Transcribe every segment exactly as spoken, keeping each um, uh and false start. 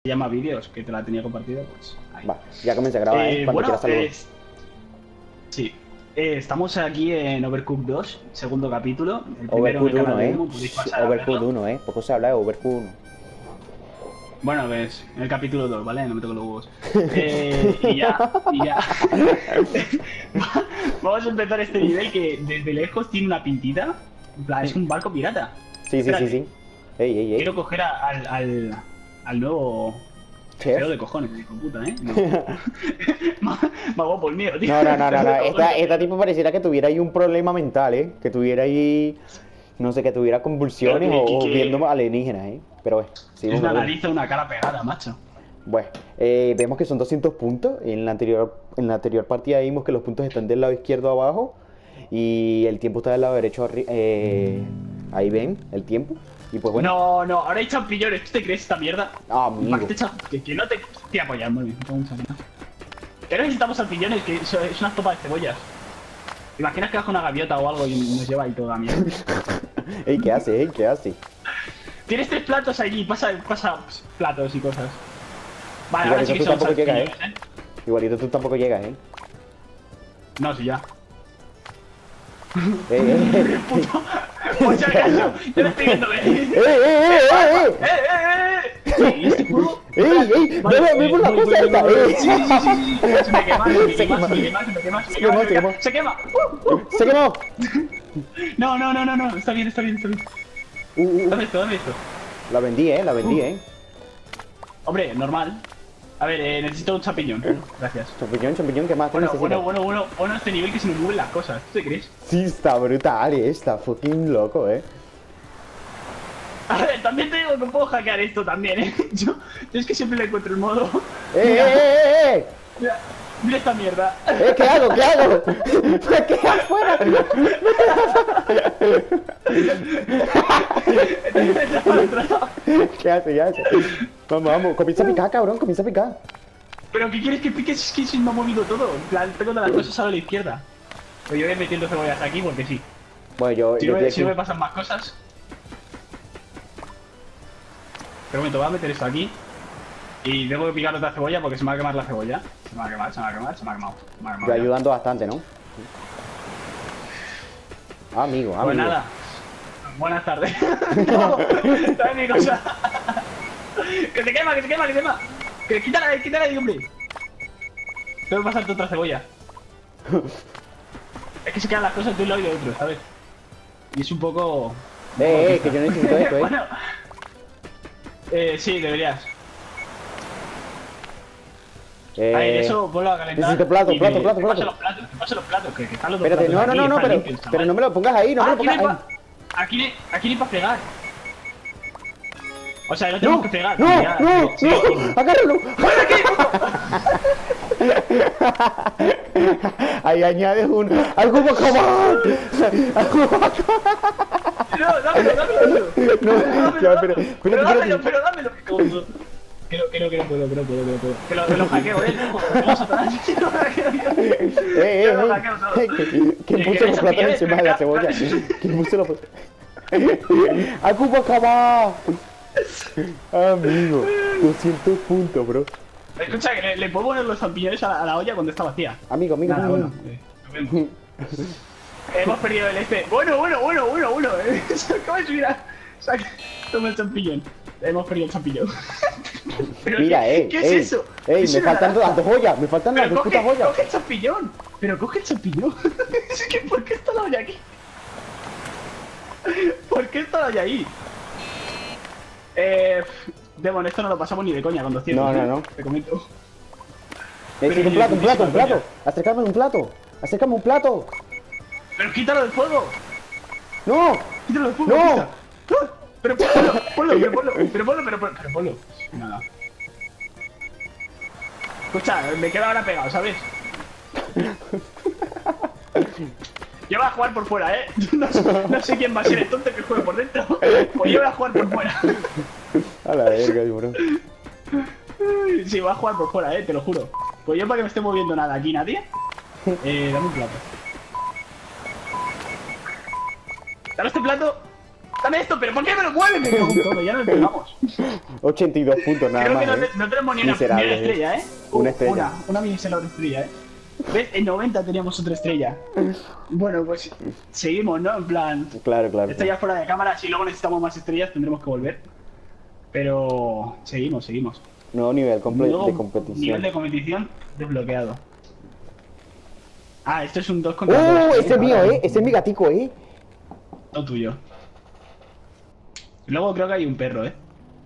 llama vídeos, que te la tenía compartido, pues ahí. Va, ya comencé a grabar, Eh, ¿eh? Cuando bueno, quieras saludos. eh, sí. Eh, estamos aquí en Overcooked dos, segundo capítulo. El primero en el Overcooked canal uno, de ¿eh? Demo, podéis pasar a Overcooked verlo. uno, ¿eh? Poco se habla de Overcooked uno. Bueno, ves, en el capítulo dos, ¿vale? No me toco los huevos. Eh, y ya, y ya. Vamos a empezar este nivel que desde lejos tiene una pintita. En plan, es un barco pirata. Sí, sí, Espérate, sí, sí. Ey, ey, ey. Quiero coger a- al, al, al nuevo... Chef. Feo de cojones, hijo de puta, ¿eh? No. Más más guapo el mío, tío. No, no, no, no, Feo no. de Esta, cojones. esta tipo pareciera que tuviera ahí un problema mental, ¿eh? Que tuviera ahí... No sé, que tuviera convulsiones Pero que- o, o que- viendo alienígenas, ¿eh? Pero bueno, Es seguimos una con- nariz o una cara pegada, macho. Bueno, eh, vemos que son doscientos puntos. En la anterior, en la anterior partida vimos que los puntos están del lado izquierdo abajo y el tiempo está del lado derecho arri- eh, ahí ven el tiempo. Y pues bueno. No, no, ahora hay champiñones. ¿Tú te crees esta mierda? Ah, amigo. ¿Para qué te champ- que, que no te... Te apoyas, muy bien. tengo muchas ganas. Que no necesitamos champiñones, que eso es una sopa de cebollas. ¿Te imaginas que baja una gaviota o algo y nos lleva ahí toda la mierda? Ey, ¿qué hace? Ey, ¿qué hace? Tienes tres platos allí, pasa, pasa platos y cosas. Vale, ahora Igualito sí que tú son tampoco llegas, ¿eh? champiñones, ¿eh? Igualito tú tampoco llegas, ¿eh? No, sí, ya. Ey, ey, ey. Puto. Pues ya caso, yo lo estoy viendo venir. ¡Ey, ey, ey, ey, ¡Eh, eh, eh! Sí, ¿y este juego? ey! ¡Ey, ey! Vale, ¡Ve, ve eh, por la voy, cosa voy, esta! voy, voy. ¡Ey! Sí, sí, sí, sí, sí. Se me quema, se me Se quema, se quema. me quema, se me quema, se me Se quema, quemó, se me quema. ¡Se quema! ¡Uh, uh! ¡Se quemó! No, no, no, no, no. Está bien, está bien, está bien. Uh, uh, uh. Dame esto, dame esto. La vendí, ¿eh? La vendí, ¿eh? Hombre, normal. A ver, eh, necesito un champiñón. Gracias. Champiñón, champiñón, ¿qué más te Bueno, necesitas? bueno, bueno, bueno, bueno, este nivel que se me mueven las cosas. ¿Tú te crees? Sí, está brutal, ¿eh? Está fucking loco, ¿eh? A ver, también te digo que puedo hackear esto también, ¿eh? Yo, yo es que siempre le encuentro el modo. ¡Eh, eh, eh, eh! Mira, mira esta mierda. ¡Eh, qué hago, qué hago! ¡Me quedé afuera! ¿Qué hace, qué hace? Vamos, vamos, comienza a picar, cabrón, comienza a picar. ¿Pero qué quieres que piques? Es que se me ha movido todo. En plan, tengo todas las cosas a la izquierda. Pero yo voy metiendo cebollas aquí porque sí. Bueno, yo, Si yo no, me, estoy si no me aquí. pasan más cosas. Pero un momento, voy a meter esto aquí. Y tengo que picar otra cebolla porque se me va a quemar la cebolla. Se me va a quemar, se me va a quemar, se me ha quemado. Se me ha quemado Yo ya. ayudando bastante, ¿no? Ah, amigo, amigo. Pues nada. Buenas tardes. No, trae mi cosa. Que se quema, que se quema, que se quema. Que quítala, ahí, quítala ahí, hombre. Tengo que pasarte otra cebolla. Es que se quedan las cosas de un lado y de otro, ¿sabes? Y es un poco... Eh, eh, que yo necesito esto, eh. Bueno. Eh, sí, deberías. Eh, A ver, eso ponlo a calentar. necesito plato, y plato, me- plato, te paso plato. los platos, te paso los platos, que, que están los dos Espérate, no, platos no, aquí, no, no, están pero, limpios, pero chaval. no me lo pongas ahí, no me Ah, lo aquí no pongas hay ahí. pa... Aquí, ni- aquí ni para pegar. O sea, no tenemos No, que pegar. no, ya, no, sí, sí, sí. no, agárralo. Ahí añades un... ¡Algo más! ¡Algo más! No, dámelo, dámelo. No, dámelo, ya, dámelo. pero- espérate, Pero dámelo, espérate. pero dámelo. Que no, que no, que no puedo, que no puedo, que no puedo. Que lo, que lo hackeo, eh. Vamos a atrás. Que lo hackeo yo. ¡Eh, eh, Que lo eh! hackeo todo. eh, ¿Quién quién Que- puso que los eso platos pierde, encima de pero la cebolla? claro. ¿Quién puso los platos? ¡Algo más! Amigo, doscientos puntos, bro. Escucha, que le, le puedo poner los champiñones a la, a la olla cuando está vacía. Amigo, amigo, Nada, amigo. bueno. eh, nos vemos. Hemos perdido el este. Bueno, bueno, bueno, bueno, bueno. Eh. Se acaba de subir a... Saca... Toma el champiñón. Hemos perdido el champiñón. ¿Pero Mira, qué, eh, ¿qué ey, es eso? ey, Es me una faltan naranja. las dos joyas, me faltan las Pero dos coge, putas joyas. coge el champiñón. Pero coge el champiñón. Es que, ¿por qué está la olla aquí? ¿Por qué está la olla ahí? Eh... Demon, esto no lo pasamos ni de coña con doscientos. No, no, ¿eh? no. Te comento. Necesito un Pero plato, un plato, un coña. plato. Acércame un plato. Acércame un plato. ¡Pero quítalo del fuego! No, ¡Quítalo del fuego! No. quita. ¡Ah! Pero ponlo, ponlo, pero ponlo, pero ponlo, pero ponlo, pero ponlo. Nada. Escucha, me quedo ahora pegado, ¿sabes? Yo voy a jugar por fuera, ¿eh? No sé, no sé quién va a ser el tonto que juegue por dentro. Pues yo voy a jugar por fuera. a la verga, bro. Sí, voy a jugar por fuera, ¿eh? Te lo juro. Pues yo para que me esté moviendo nada aquí nadie. Eh, dame un plato. Dame este plato. Dame esto, pero ¿por qué me lo mueves? Me cago en todo, ya nos pegamos. ochenta y dos puntos nada Creo más. que no, ¿eh? te- no tenemos ni una, ni Miserable, una estrella, ¿eh? Una estrella. Una, una miserable estrella, ¿eh? ¿Ves? En noventa teníamos otra estrella. Bueno, pues seguimos, ¿no? En plan, Claro, claro. esto ya fuera de cámara, si luego necesitamos más estrellas tendremos que volver. Pero seguimos, seguimos. Nuevo nivel comple- Nuevo de competición. nivel de competición desbloqueado. Ah, esto es un dos contra dos. ¡Oh! Ese es mío, ¿eh? Ese es mi gatico, ¿eh? Todo tuyo. Y luego creo que hay un perro, ¿eh?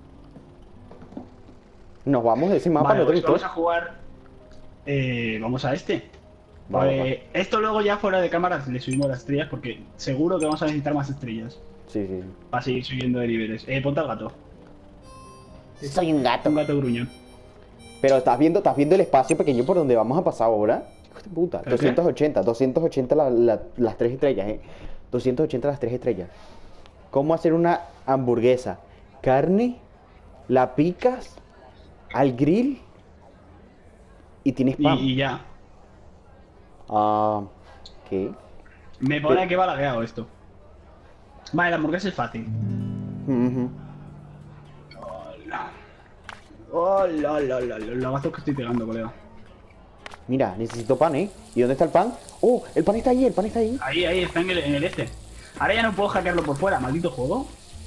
Nos vamos de ese mapa, Vale, ¿no te pues gustó? vamos a jugar. Eh, vamos a este. Vale, Pues, esto luego ya fuera de cámaras le subimos las estrellas porque seguro que vamos a necesitar más estrellas Sí, sí. para seguir subiendo de niveles. Eh, ponte al gato. Soy un gato. Un gato gruñón. Pero estás viendo, estás viendo el espacio pequeño por donde vamos a pasar ahora. Hijo de puta. ¿El qué? doscientos ochenta, doscientos ochenta la- la- las tres estrellas, eh. doscientos ochenta las tres estrellas. ¿Cómo hacer una hamburguesa? Carne, la picas al grill y tienes Y, pan. y ya. Ah, ¿qué? Me pone ¿Qué? que va lagueado esto. Vale, la hamburguesa es fácil. Ujú. Hola. Hola, hola, hola, los lagazos que estoy pegando, colega. Mira, necesito pan, ¿eh? ¿Y dónde está el pan? ¡Oh! El pan está ahí, el pan está ahí. Ahí, ahí, está en el, en el este. Ahora ya no puedo hackearlo por fuera, maldito juego.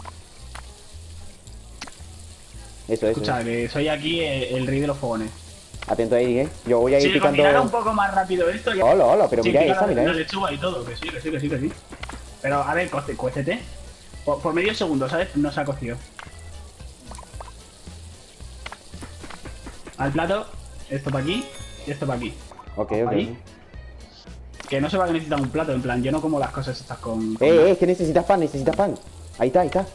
Eso, eso. Escucha, que soy aquí el, el rey de los fogones. Atento ahí, ¿eh? Yo voy a ir Si picando... combinara un poco más rápido esto ya... Hola, hola, pero Sí, mira pica esa, la, mira la esa. lechuga y todo, que sí, que sí, que sí, que sí. Pero a ver, coste, cuéstete. Por, por medio segundo, ¿sabes? No se ha cocido. Al plato, esto para aquí y esto para aquí. Ok, ok. Ahí. Que no se va a necesitar un plato, en plan, yo no como las cosas estas con... con Eh, nada. eh, es que necesitas pan, necesitas pan. Ahí está, ahí está.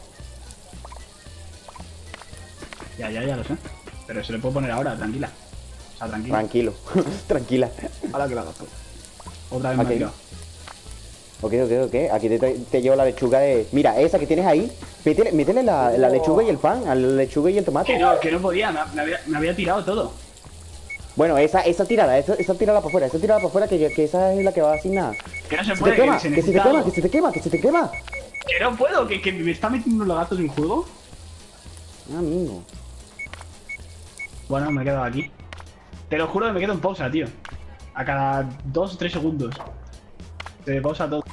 Ya, ya, ya lo sé. Pero se le puedo poner ahora, tranquila. O sea, tranquila. Tranquilo, tranquila. Ahora que lo hagas tú. Otra vez me Ok. ha tirado. Ok, ok, ok. Aquí te, te, te llevo la lechuga de... Mira, esa que tienes ahí. Métele, métele la, la lechuga y el pan, a la lechuga y el tomate. Que no, que no podía, me, me había, me había tirado todo. Bueno, esa, esa tirada, esa, esa tirada para afuera, esa tirada para afuera, que, que esa es la que va sin nada. Que no se Se te puede, quema, que se que se te necesita quema, algo. que se te quema, que se te quema. Que no puedo, que, que me está metiendo los gatos en juego. Amigo. Bueno, me he quedado aquí. Te lo juro que me quedo en pausa, tío. A cada dos o tres segundos. Se pausa todo.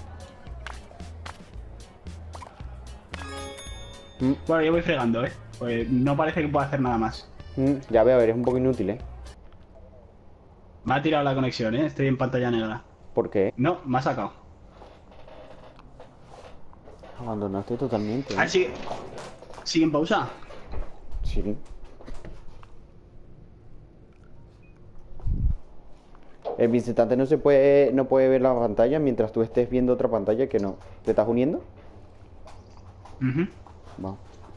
Mm, Bueno, yo voy fregando, ¿eh? Pues no parece que pueda hacer nada más. mm, ya veo, a ver, es un poco inútil, ¿eh? Me ha tirado la conexión, ¿eh? Estoy en pantalla negra. ¿Por qué? No, me ha sacado. Abandonaste totalmente. ¿eh? Ah, sigue. ¿Sigue en pausa? Sí. El visitante no se puede, no puede ver la pantalla mientras tú estés viendo otra pantalla que no. ¿Te estás uniendo? Ujú. Va.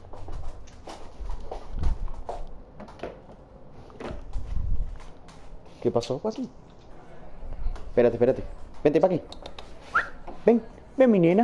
¿Qué pasó, Pasi? Espérate, espérate. Vente para aquí. Ven, ven mi nena.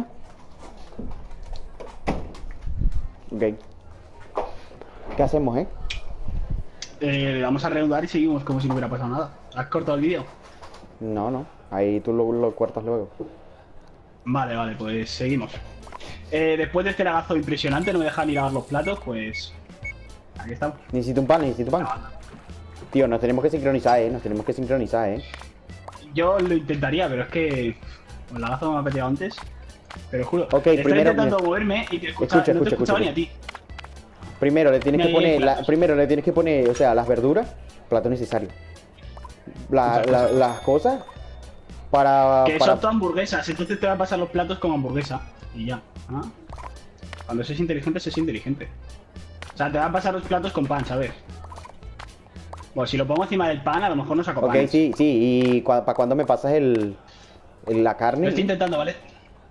Ok. ¿Qué hacemos, eh? Eh, vamos a reanudar y seguimos como si no hubiera pasado nada. ¿Has cortado el vídeo? No, no. Ahí tú lo, lo cortas luego. Vale, vale, pues seguimos. Eh, después de este lagazo impresionante, no me deja ni lavar los platos, pues... Aquí estamos. Necesito un pan, necesito pan. Tío, nos tenemos que sincronizar, eh. Nos tenemos que sincronizar, eh. Yo lo intentaría, pero es que... El lagazo me ha peteado antes. Pero juro, Ok, estoy primero- intentando moverme y te escucha, Escucha, no te escucha, escuchaba escucha. ni a ti. Primero le tienes Mira, que ahí hay poner, la- platos. primero le tienes que poner, o sea, las verduras, plato necesario. La- Escucha, la- escucha. las cosas para, Que para son todas hamburguesas, entonces te van a pasar los platos como hamburguesa. Y ya. ¿Ah? Cuando seas inteligente, seas inteligente. O sea, te van a pasar los platos con pan, ¿sabes? Bueno, si lo pongo encima del pan, a lo mejor no saco Ok, panes. sí, sí, y para cuando me pasas el, el- la Lo carne. estoy intentando, ¿vale?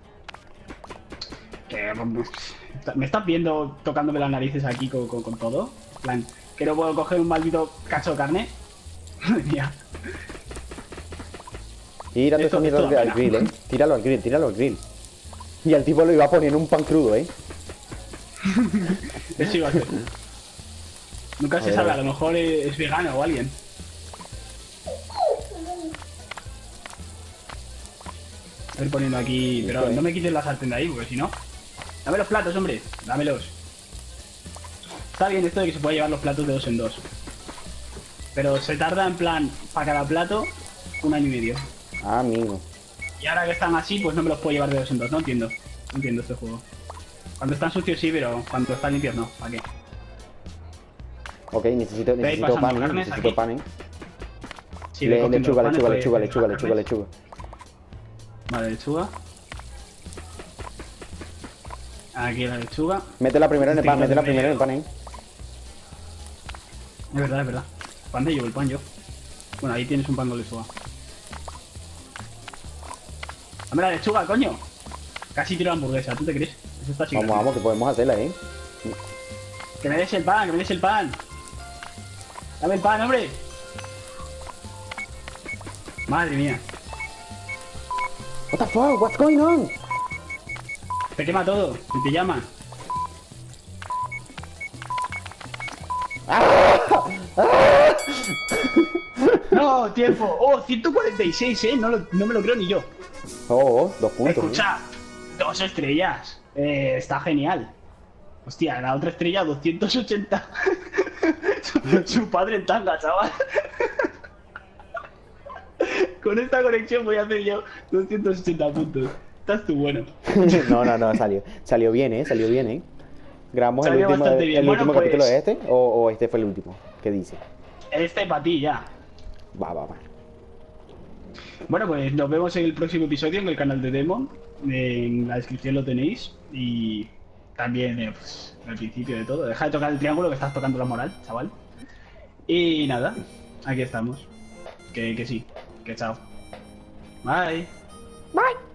Que, ¿me estás viendo tocándome las narices aquí con, con, con todo? En plan, que no puedo coger un maldito cacho de carne. Madre mía. Tírate Esto- esa mierda esto al, da al pena. grill, eh. Tíralo al grill, tíralo al grill. Y al tipo lo iba a poner en un pan crudo, eh. Eso iba a ser. Nunca A se ver, sabe, a a ver. lo mejor es, es vegano o alguien. Estoy poniendo aquí, pero Ok. no me quites la sartén de ahí, porque si no... Dame los platos, hombre. Dámelos. Está bien esto de que se puede llevar los platos de dos en dos. Pero se tarda en plan, para cada plato, un año y medio. Ah, amigo. Y ahora que están así, pues no me los puedo llevar de dos en dos. No entiendo. No entiendo este juego. Cuando están sucios sí, pero cuando están limpios no. ¿Para qué? Ok, necesito, ¿Veis necesito pasando pan, ¿eh? carnes Necesito aquí? pan, ¿eh? Sí, Le- ve cogiendo lechuga, los panes, lechuga, pues, lechuga, las lechuga, carnes. lechuga, lechuga. Vale, lechuga. Aquí la lechuga. Mete la primera en el pan, Este mete la que primera en el me- pan, ¿eh? Es verdad, es verdad. Pan de llevo el pan yo. Bueno, ahí tienes un pan con lechuga. Dame la lechuga, coño. Casi tiro la hamburguesa, ¿tú te crees? Eso está chingado. Vamos, vamos, que podemos hacerla, ¿eh? Que me des el pan, que me des el pan. Dame el pan, hombre. Madre mía. What the fuck, what's going on? Te quema todo. Y te llama. No, tiempo. Oh, ciento cuarenta y seis, eh. No, lo- no me lo creo ni yo. Oh, dos puntos. ¿eh? Escucha, dos estrellas. Eh, está genial. Hostia, la otra estrella doscientos ochenta. su, su padre en tanga, chaval. Con esta conexión voy a hacer yo doscientos ochenta puntos. Estás tú bueno. No, no, no, salió. Salió bien, ¿eh? Salió bien, ¿eh? ¿Grabamos el Salió último, bastante bien. el Bueno, último pues- capítulo de este? O, ¿O este fue el último? ¿Qué dice? Este para ti ya. Va, va, va. Bueno, pues nos vemos en el próximo episodio en el canal de Demon. En la descripción lo tenéis. Y también eh, pues, al principio de todo. Deja de tocar el triángulo que estás tocando la moral, chaval. Y nada, aquí estamos. Que, que sí, que chao. Bye. Bye.